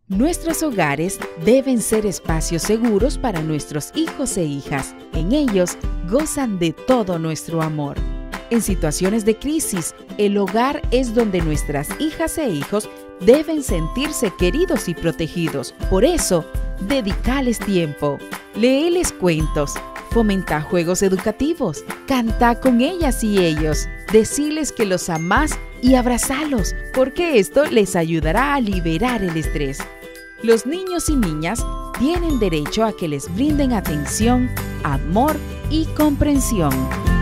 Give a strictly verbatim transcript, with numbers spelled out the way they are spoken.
Nuestros hogares deben ser espacios seguros para nuestros hijos e hijas. En ellos gozan de todo nuestro amor. En situaciones de crisis, el hogar es donde nuestras hijas e hijos deben sentirse queridos y protegidos. Por eso, dedicales tiempo. Léeles cuentos. Fomenta juegos educativos. Canta con ellas y ellos. Deciles que los amás y abrazalos, porque esto les ayudará a liberar el estrés. Los niños y niñas tienen derecho a que les brinden atención, amor y comprensión.